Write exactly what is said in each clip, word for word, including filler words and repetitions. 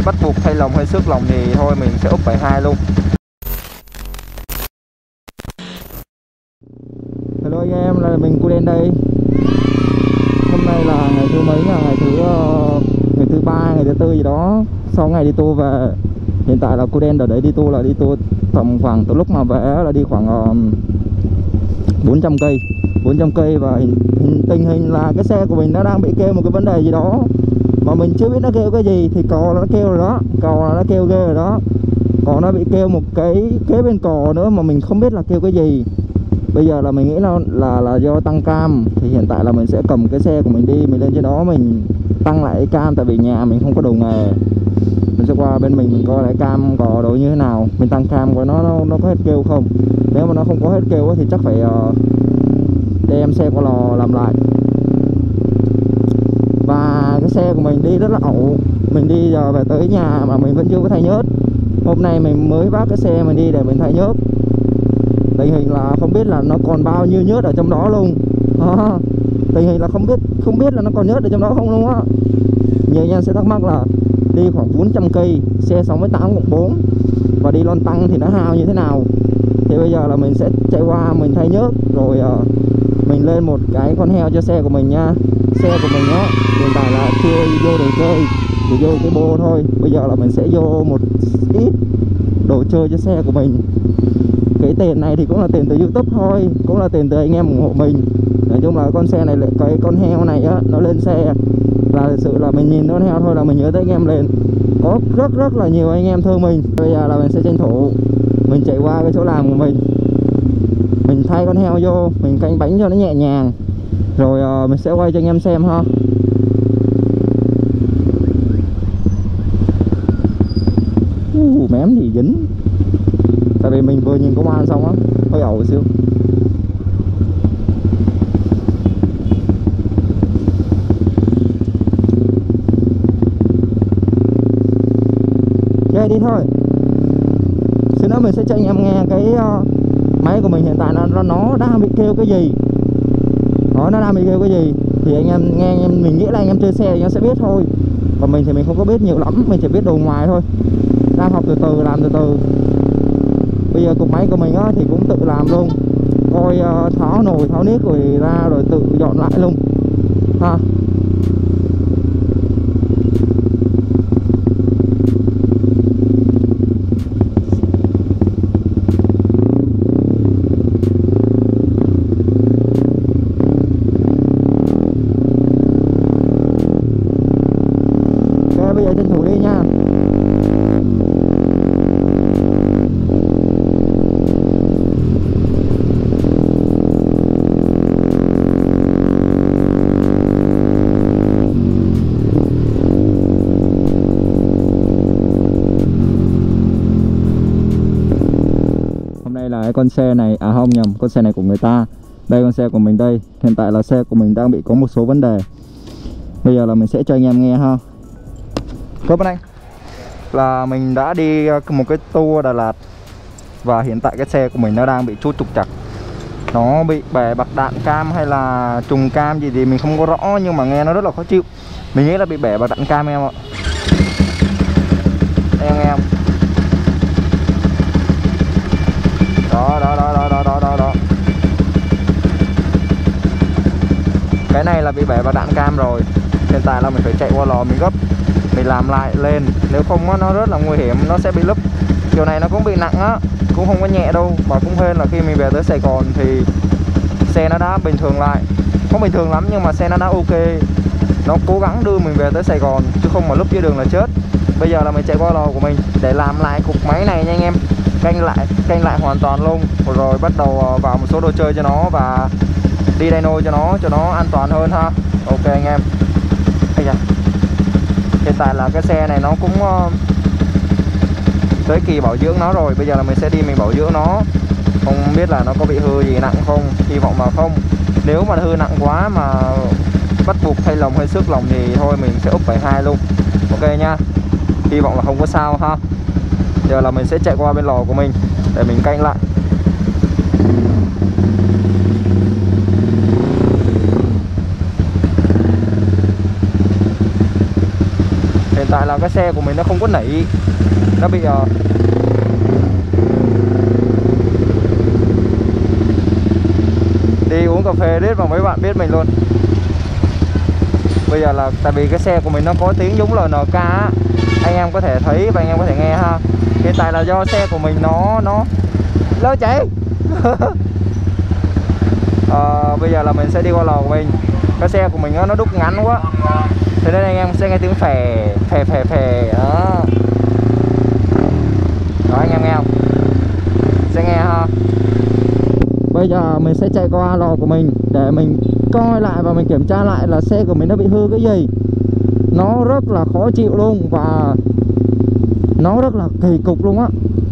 bắt buộc thay lồng hay xước lồng thì thôi mình sẽ úp bảy hai luôn. Hello anh em, là mình Cuden đây. Hôm nay là ngày thứ mấy nhỉ? Ngày thứ uh, ngày thứ ba, ngày thứ tư gì đó. Sau ngày đi tour về. Hiện tại là Cuden ở đấy đi tour là đi tour tầm khoảng từ lúc mà về là đi khoảng uh, bốn trăm cây. bốn trăm cây và hình, hình, tình hình là cái xe của mình nó đang bị kêu một cái vấn đề gì đó mà mình chưa biết nó kêu cái gì. Thì cò nó kêu rồi đó, cò nó kêu ghê rồi đó. Còn nó bị kêu một cái kế bên cò nữa mà mình không biết là kêu cái gì. Bây giờ là mình nghĩ là, là là do tăng cam. Thì hiện tại là mình sẽ cầm cái xe của mình đi, mình lên trên đó mình tăng lại cái cam. Tại vì nhà mình không có đồ nghề. Mình sẽ qua bên mình mình coi lại cam cò đồ như thế nào. Mình tăng cam của nó nó, nó có hết kêu không. Nếu mà nó không có hết kêu thì chắc phải uh, đem xe qua lò làm lại. Và cái xe của mình đi rất là ẩu. Mình đi giờ về tới nhà mà mình vẫn chưa có thay nhớt. Hôm nay mình mới vác cái xe mình đi để mình thay nhớt. Tình hình là không biết là nó còn bao nhiêu nhớt ở trong đó luôn à, tình hình là không biết không biết là nó còn nhớt ở trong đó không luôn á. Nhiều anh em sẽ thắc mắc là đi khoảng bốn trăm cây, xe sáu mươi tám cộng bốn và đi lon tăng thì nó hao như thế nào. Thì bây giờ là mình sẽ chạy qua mình thay nhớt rồi uh, mình lên một cái con heo cho xe của mình nha. Xe của mình á hiện tại là chưa vô đồ chơi, chỉ vô cái bô thôi. Bây giờ là mình sẽ vô một ít đồ chơi cho xe của mình. Cái tiền này thì cũng là tiền từ YouTube thôi, cũng là tiền từ anh em ủng hộ mình. Nói chung là con xe này, cái con heo này á, nó lên xe là thực sự là mình nhìn con heo thôi là mình nhớ tới anh em liền. Có rất rất là nhiều anh em thương mình. Bây giờ là mình sẽ tranh thủ mình chạy qua cái chỗ làm của mình, mình thay con heo vô, mình canh bánh cho nó nhẹ nhàng. Rồi uh, mình sẽ quay cho anh em xem ha. uh, Mém thì dính. Tại vì mình vừa nhìn công an xong á, hơi ẩu một xíu. Ok đi thôi. Xíu nữa mình sẽ cho anh em nghe cái uh, máy của mình hiện tại nó, nó đang bị kêu cái gì. Đó, nó đang bị kêu cái gì. Thì anh em nghe anh em, mình nghĩ là anh em chơi xe thì anh em sẽ biết thôi. Còn mình thì mình không có biết nhiều lắm, mình chỉ biết đồ ngoài thôi. Đang học từ từ, làm từ từ. Bây giờ cục máy của mình á, thì cũng tự làm luôn. Coi uh, tháo nồi, tháo nít rồi ra rồi tự dọn lại luôn ha. Ok, bây giờ tranh thủ đi nha. Con xe này, à không nhầm, con xe này của người ta. Đây con xe của mình đây. Hiện tại là xe của mình đang bị có một số vấn đề. Bây giờ là mình sẽ cho anh em nghe ha. Cảm ơn anh. Là mình đã đi một cái tour Đà Lạt. Và hiện tại cái xe của mình nó đang bị chút trục trặc. Nó bị bể bạc đạn cam hay là trùng cam gì thì mình không có rõ. Nhưng mà nghe nó rất là khó chịu. Mình nghĩ là bị bể bạc đạn cam em ạ. Em nghe không? Đó, đó, đó, đó, đó, đó, đó, đó. Cái này là bị bể vào đạn cam rồi. Hiện tại là mình phải chạy qua lò mình gấp, mình làm lại lên. Nếu không á, nó rất là nguy hiểm, nó sẽ bị lúp. Kiểu này nó cũng bị nặng á, cũng không có nhẹ đâu. Và cũng hên là khi mình về tới Sài Gòn thì xe nó đã bình thường lại. Không bình thường lắm nhưng mà xe nó đã ok. Nó cố gắng đưa mình về tới Sài Gòn, chứ không mà lúc dưới đường là chết. Bây giờ là mình chạy qua lò của mình để làm lại cục máy này nha anh em. Canh lại, canh lại hoàn toàn luôn. Rồi bắt đầu vào một số đồ chơi cho nó và đi dyno cho nó, cho nó an toàn hơn ha. Ok anh em. Hiện tại là cái xe này nó cũng uh, tới kỳ bảo dưỡng nó rồi. Bây giờ là mình sẽ đi mình bảo dưỡng nó. Không biết là nó có bị hư gì nặng không. Hy vọng là không. Nếu mà hư nặng quá mà bắt buộc thay lồng hay xước lồng thì thôi mình sẽ úp bảy hai luôn. Ok nha. Hy vọng là không có sao ha. Giờ là mình sẽ chạy qua bên lò của mình để mình canh lại. Tại là cái xe của mình nó không có nỉ, nó bị uh... đi uống cà phê riết mà mấy bạn biết mình luôn. Bây giờ là tại vì cái xe của mình nó có tiếng giống lờ en ca á, anh em có thể thấy và anh em có thể nghe ha. Hiện tại là do xe của mình nó nó lỡ cháy. À, bây giờ là mình sẽ đi qua lò của mình. Cái xe của mình nó, nó đúc ngắn quá, thế nên anh em sẽ nghe tiếng phè phè phè phè đó. Đó anh em nghe không? Sẽ nghe ha. Bây giờ mình sẽ chạy qua lò của mình để mình coi lại và mình kiểm tra lại là xe của mình nó bị hư cái gì. Nó rất là khó chịu luôn và nó rất là kỳ cục luôn á.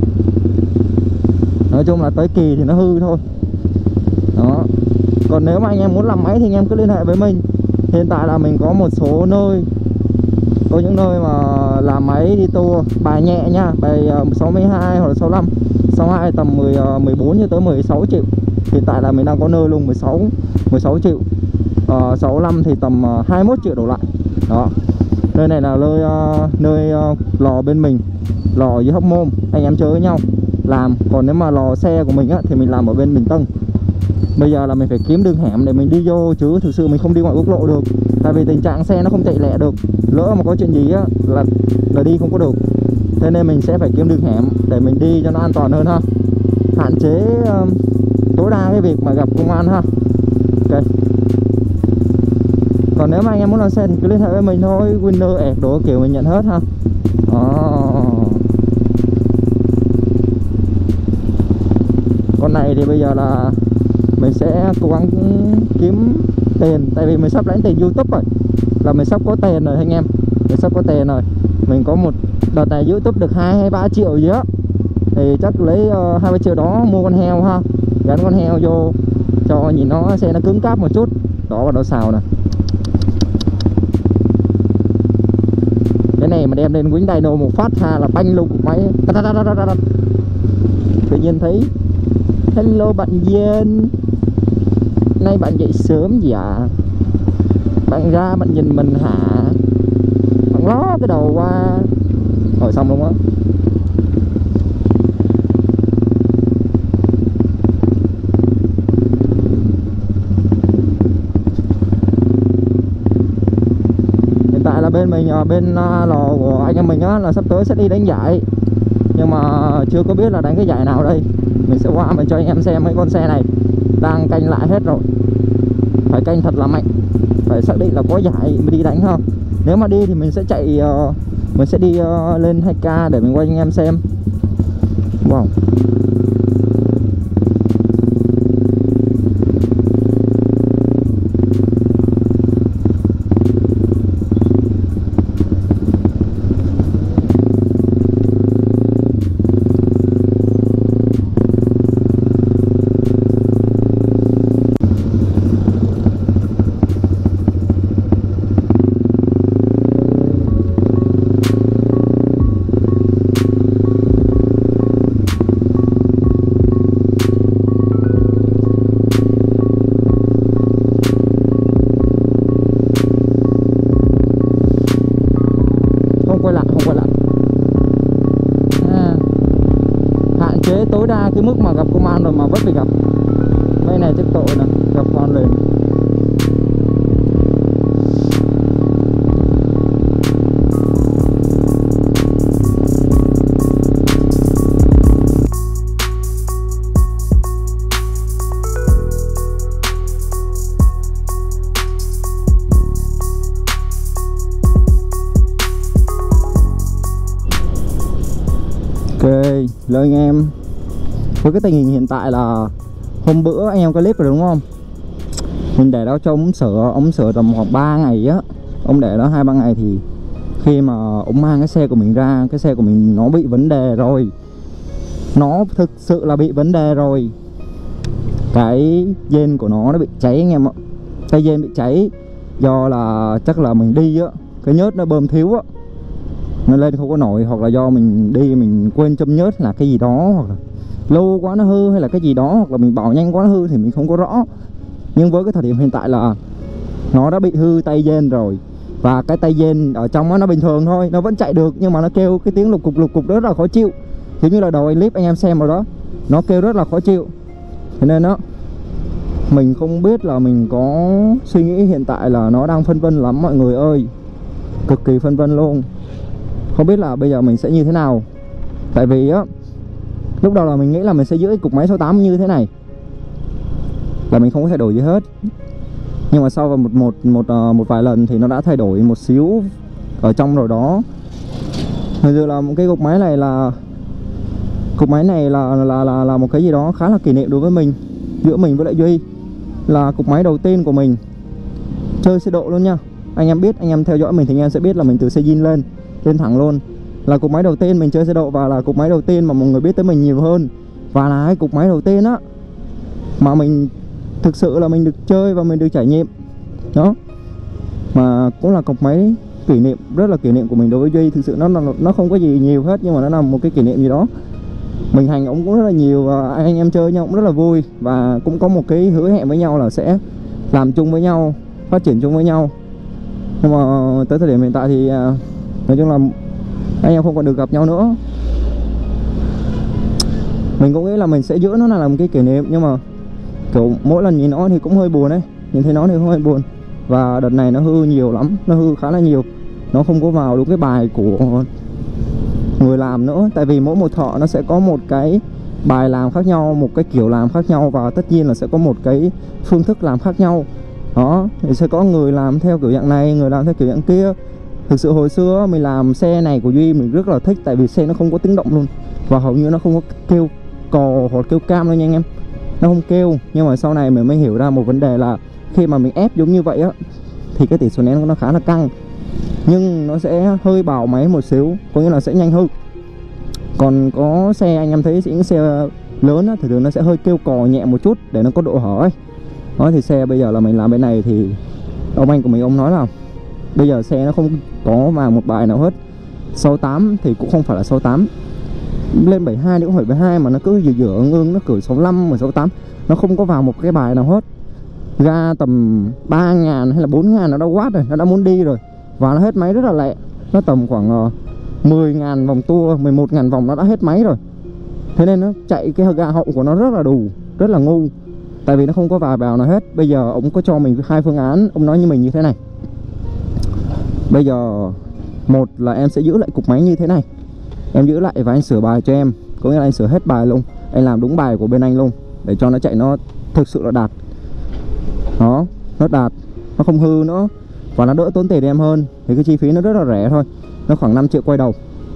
Nói chung là tới kỳ thì nó hư thôi. Đó. Còn nếu mà anh em muốn làm máy thì anh em cứ liên hệ với mình. Hiện tại là mình có một số nơi, có những nơi mà làm máy đi tour bài nhẹ nha, bài sáu mươi hai hoặc là sáu mươi lăm, sáu mươi hai tầm mười, mười bốn cho tới mười sáu triệu. Hiện tại là mình đang có nơi luôn mười sáu, mười sáu triệu. uh, sáu mươi lăm thì tầm uh, hai mươi mốt triệu đổ lại. Đó. Nơi này là nơi, uh, nơi uh, lò bên mình, lò dưới Hóc Môn, anh em chơi với nhau làm. Còn nếu mà lò xe của mình á thì mình làm ở bên Bình Tân. Bây giờ là mình phải kiếm đường hẻm để mình đi vô, chứ thực sự mình không đi ngoài quốc lộ được. Tại vì tình trạng xe nó không chạy lẹ được, lỡ mà có chuyện gì á là, là đi không có được. Thế nên mình sẽ phải kiếm đường hẻm để mình đi cho nó an toàn hơn ha. Hạn chế uh, tối đa cái việc mà gặp công an ha. Ok. Còn nếu mà anh em muốn làm xe thì cứ liên hệ với mình thôi. Winner, ẹt đồ kiểu mình nhận hết ha. Đó. Con này thì bây giờ là mình sẽ cố gắng kiếm tiền. Tại vì mình sắp lãnh tiền YouTube rồi, là mình sắp có tiền rồi anh em. Mình sắp có tiền rồi. Mình có một đợt này YouTube được hai hay ba triệu gì á, thì chắc lấy uh, hai ba triệu đó mua con heo ha. Gắn con heo vô cho nhìn nó xe nó cứng cáp một chút. Đó vào đó xào nè. Cái này mà đem lên Wing Dyno một phát ha là banh luôn máy. Tự nhiên thấy hello bạn Dên, nay bạn dậy sớm gì ạ? À? Bạn ra bạn nhìn mình hả? Bạn ló cái đầu qua. Rồi xong luôn á. Hiện tại là bên mình, bên lò của anh em mình á, là sắp tới sẽ đi đánh giải. Nhưng mà chưa có biết là đánh cái giải nào đây. Mình sẽ qua mình cho anh em xem mấy con xe này. Đang canh lại hết rồi. Phải canh thật là mạnh, phải xác định là có giải mới đi đánh không. Nếu mà đi thì mình sẽ chạy uh, mình sẽ đi uh, lên hai K để mình quay anh em xem. Wow. Tối đa cái mức mà gặp công an rồi mà vẫn bị gặp. Đây này chắc tội nè, gặp con liền. Ok, lời anh em. Với cái tình hình hiện tại là hôm bữa anh em có clip rồi đúng không? Mình để đó cho ông sửa, ông sửa tầm khoảng ba ngày á. Ông để đó hai ba ngày thì khi mà ông mang cái xe của mình ra, cái xe của mình nó bị vấn đề rồi. Nó thực sự là bị vấn đề rồi. Cái dên của nó nó bị cháy anh em ạ. Cái dên bị cháy do là chắc là mình đi á, cái nhớt nó bơm thiếu á, nó lên không có nổi, hoặc là do mình đi mình quên châm nhớt là cái gì đó, hoặc là lâu quá nó hư hay là cái gì đó, hoặc là mình bảo nhanh quá nó hư thì mình không có rõ. Nhưng với cái thời điểm hiện tại là nó đã bị hư tay dên rồi. Và cái tay dên ở trong đó, nó bình thường thôi, nó vẫn chạy được, nhưng mà nó kêu cái tiếng lục cục lục cục rất là khó chịu. Giống như là đầu anh clip anh em xem vào đó, nó kêu rất là khó chịu. Thế nên đó, mình không biết là mình có suy nghĩ hiện tại là nó đang phân vân lắm mọi người ơi. Cực kỳ phân vân luôn. Không biết là bây giờ mình sẽ như thế nào. Tại vì á, lúc đầu là mình nghĩ là mình sẽ giữ cái cục máy số tám như thế này, là mình không có thay đổi gì hết. Nhưng mà sau vào một, một, một, một vài lần thì nó đã thay đổi một xíu ở trong rồi đó. Thực sự là một cái cục máy này là Cục máy này là, là, là, là một cái gì đó khá là kỷ niệm đối với mình. Giữa mình với lại Duy. Là cục máy đầu tiên của mình chơi xe độ luôn nha. Anh em biết, anh em theo dõi mình thì anh em sẽ biết là mình từ xe zin lên Lên thẳng luôn. Là cục máy đầu tiên mình chơi xe độ, và là cục máy đầu tiên mà mọi người biết tới mình nhiều hơn. Và là cái cục máy đầu tiên á mà mình thực sự là mình được chơi và mình được trải nghiệm. Đó. Mà cũng là cục máy kỷ niệm, rất là kỷ niệm của mình đối với Duy. Thực sự nó nó không có gì nhiều hết, nhưng mà nó là một cái kỷ niệm gì đó. Mình hành ổng cũng rất là nhiều, và anh em chơi nhau cũng rất là vui. Và cũng có một cái hứa hẹn với nhau là sẽ làm chung với nhau, phát triển chung với nhau. Nhưng mà tới thời điểm hiện tại thì nói chung là anh em không còn được gặp nhau nữa. Mình cũng nghĩ là mình sẽ giữ nó là một cái kỷ niệm, nhưng mà kiểu mỗi lần nhìn nó thì cũng hơi buồn đấy. Nhìn thấy nó thì cũng hơi buồn. Và đợt này nó hư nhiều lắm, nó hư khá là nhiều. Nó không có vào đúng cái bài của người làm nữa. Tại vì mỗi một thợ nó sẽ có một cái bài làm khác nhau, một cái kiểu làm khác nhau, và tất nhiên là sẽ có một cái phương thức làm khác nhau. Đó, thì sẽ có người làm theo kiểu dạng này, người làm theo kiểu dạng kia. Thực sự hồi xưa mình làm xe này của Duy mình rất là thích, tại vì xe nó không có tiếng động luôn. Và hầu như nó không có kêu cò hoặc kêu cam đâu nha anh em. Nó không kêu. Nhưng mà sau này mình mới hiểu ra một vấn đề là khi mà mình ép giống như vậy á, thì cái tỷ số nén nó khá là căng, nhưng nó sẽ hơi bào máy một xíu, có nghĩa là sẽ nhanh hơn. Còn có xe anh em thấy những xe lớn á, thì thường nó sẽ hơi kêu cò nhẹ một chút để nó có độ hở ấy. Đó, thì xe bây giờ là mình làm bên này thì ông anh của mình ông nói là bây giờ xe nó không có vào một bài nào hết. Sáu tám thì cũng không phải là sáu tám, lên bảy hai thì cũng phải bảy hai, mà nó cứ dựa dựa ương ương, nó cử sáu lăm và sáu tám, nó không có vào một cái bài nào hết. Ga tầm ba ngàn hay là bốn ngàn nó đã quát rồi, nó đã muốn đi rồi. Và nó hết máy rất là lẹ. Nó tầm khoảng uh, mười ngàn vòng tua, mười một ngàn vòng nó đã hết máy rồi. Thế nên nó chạy cái ga hậu của nó rất là đủ, rất là ngu. Tại vì nó không có vào bào nào hết. Bây giờ ông có cho mình hai phương án. Ông nói như mình như thế này: bây giờ một là em sẽ giữ lại cục máy như thế này, em giữ lại và anh sửa bài cho em. Có nghĩa là anh sửa hết bài luôn, anh làm đúng bài của bên anh luôn, để cho nó chạy nó thực sự là đạt. Đó, nó đạt, nó không hư nữa, và nó đỡ tốn tiền em hơn. Thì cái chi phí nó rất là rẻ thôi, nó khoảng năm triệu quay đầu.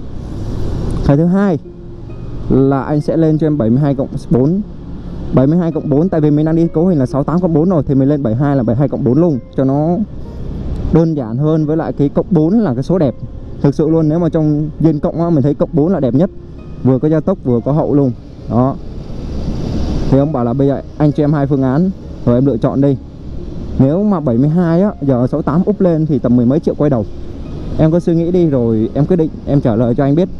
Cái thứ hai là anh sẽ lên cho em bảy mươi hai cộng bốn. bảy mươi hai cộng bốn, tại vì mình đang đi cấu hình là sáu tám cộng bốn rồi, thì mình lên bảy mươi hai là bảy mươi hai cộng bốn luôn, cho nó đơn giản hơn. Với lại cái cộng bốn là cái số đẹp. Thực sự luôn, nếu mà trong viên cộng á, mình thấy cộng bốn là đẹp nhất. Vừa có gia tốc vừa có hậu luôn. Đó. Thì ông bảo là bây giờ anh cho em hai phương án, rồi em lựa chọn đi. Nếu mà bảy mươi hai á, giờ sáu tám úp lên thì tầm mười mấy triệu quay đầu. Em có suy nghĩ đi rồi em quyết định, em trả lời cho anh biết.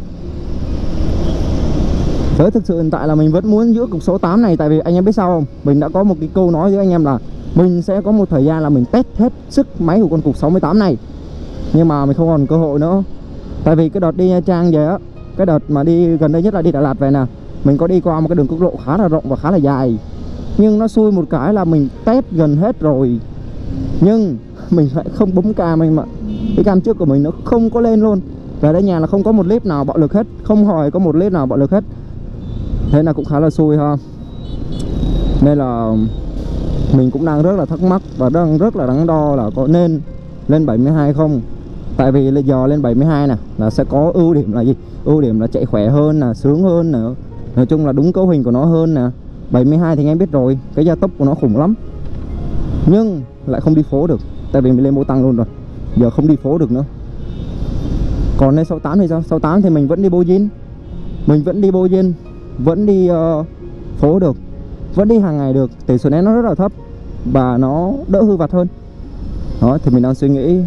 Với thực sự hiện tại là mình vẫn muốn giữ cục số tám này. Tại vì anh em biết sao không? Mình đã có một cái câu nói với anh em là mình sẽ có một thời gian là mình test hết sức máy của con cục sáu mươi tám này. Nhưng mà mình không còn cơ hội nữa. Tại vì cái đợt đi Nha Trang về á, cái đợt mà đi gần đây nhất là đi Đà Lạt về nè, mình có đi qua một cái đường quốc lộ khá là rộng và khá là dài. Nhưng nó xui một cái là mình test gần hết rồi, nhưng mình lại không bấm cam anh ạ. Cái cam trước của mình nó không có lên luôn. Về đến nhà là không có một clip nào bạo lực hết, không hỏi có một clip nào bạo lực hết. Thế là cũng khá là xui ha. Nên là mình cũng đang rất là thắc mắc và đang rất là đắn đo là có nên lên bảy mươi hai không. Tại vì bây giờ lên bảy mươi hai nè là sẽ có ưu điểm là gì? Ưu điểm là chạy khỏe hơn nè, sướng hơn nè, nói chung là đúng cấu hình của nó hơn nè. bảy mươi hai thì anh em biết rồi, cái gia tốc của nó khủng lắm, nhưng lại không đi phố được. Tại vì mình lên mô tăng luôn rồi, giờ không đi phố được nữa. Còn lên sáu tám thì sao? sáu tám thì mình vẫn đi bô zin, mình vẫn đi bô zin, vẫn đi uh, phố được, vẫn đi hàng ngày được. Tỷ số nén nó rất là thấp và nó đỡ hư vặt hơn. Đó, thì mình đang suy nghĩ.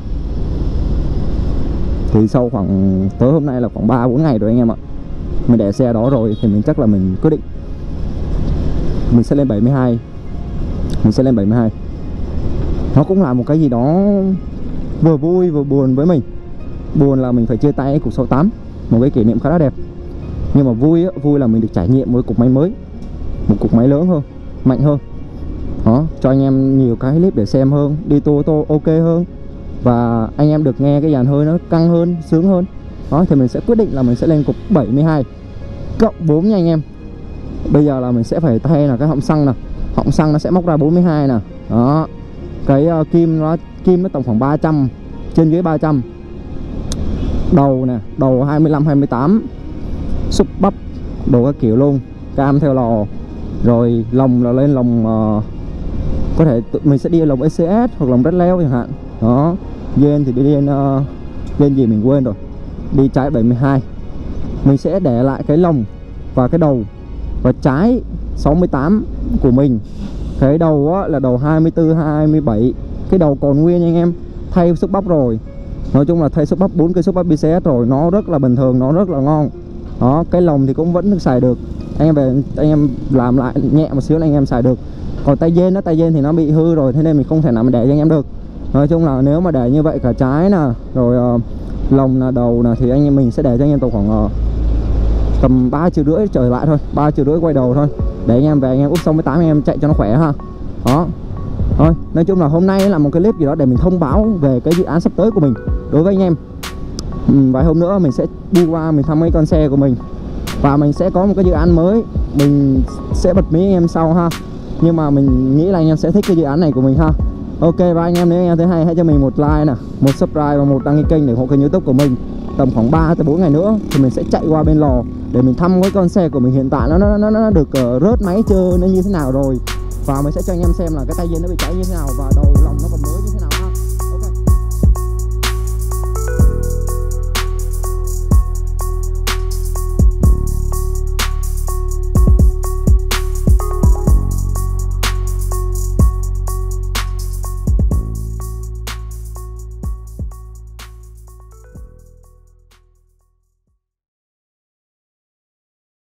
Thì sau khoảng tới hôm nay là khoảng ba bốn ngày rồi anh em ạ, mình để xe đó rồi thì mình chắc là mình quyết định mình sẽ lên bảy mươi hai. Mình sẽ lên bảy mươi hai. Nó cũng là một cái gì đó vừa vui vừa buồn với mình. Buồn là mình phải chia tay cục sáu tám, một cái kỷ niệm khá là đẹp. Nhưng mà vui á, vui là mình được trải nghiệm một cục máy mới, một cục máy lớn hơn, mạnh hơn. Đó, cho anh em nhiều cái clip để xem hơn, đi tô tô ok hơn. Và anh em được nghe cái dàn hơi nó căng hơn, sướng hơn. Đó, thì mình sẽ quyết định là mình sẽ lên cục bảy mươi hai cộng bốn nha anh em. Bây giờ là mình sẽ phải thay là cái họng xăng nè. Họng xăng nó sẽ móc ra bốn mươi hai nè. Đó. Cái uh, kim nó kim nó tổng khoảng ba trăm, trên dưới ba trăm. Đầu nè, đầu hai mươi lăm hai mươi tám. Xúc bắp đồ các kiểu luôn, cam theo lò. Rồi lồng là lên lồng uh, có thể mình sẽ đi lồng e xê ét hoặc lồng Red Leo chẳng hạn. Đó. Dên thì đi lên uh, dên gì mình quên rồi. Đi trái bảy mươi hai. Mình sẽ để lại cái lồng và cái đầu và trái sáu mươi tám của mình. Cái đầu á, là đầu hai mươi tư hai mươi bảy. Cái đầu còn nguyên nha anh em. Thay xúc bắp rồi. Nói chung là thay xúc bắp bốn cây xúc bắp bê xê ét rồi, nó rất là bình thường, nó rất là ngon. Đó, cái lồng thì cũng vẫn xài được. Anh em về anh em làm lại nhẹ một xíu là anh em xài được. Còn tay dên đó, tay dên thì nó bị hư rồi, thế nên mình không thể nào mà để cho anh em được. Nói chung là nếu mà để như vậy cả trái nè, rồi uh, lồng là đầu nè, thì anh em mình sẽ để cho anh em tầm khoảng uh, tầm ba triệu rưỡi trở lại thôi, ba triệu rưỡi quay đầu thôi, để anh em về anh em úp sáu mươi tám anh em chạy cho nó khỏe ha. Đó. Thôi, nói chung là hôm nay là một cái clip gì đó để mình thông báo về cái dự án sắp tới của mình đối với anh em. Ừ, vài hôm nữa mình sẽ đi qua mình thăm mấy con xe của mình và mình sẽ có một cái dự án mới, mình sẽ bật mí anh em sau ha. Nhưng mà mình nghĩ là anh em sẽ thích cái dự án này của mình ha. Ok, và anh em nếu anh em thấy hay hãy cho mình một like nè, một subscribe và một đăng ký kênh để ủng hộ kênh YouTube của mình. Tầm khoảng ba tới bốn ngày nữa thì mình sẽ chạy qua bên lò để mình thăm cái con xe của mình hiện tại nó nó nó, nó được uh, rớt máy chưa, nó như thế nào rồi, và mình sẽ cho anh em xem là cái tay dên nó bị cháy như thế nào và đầu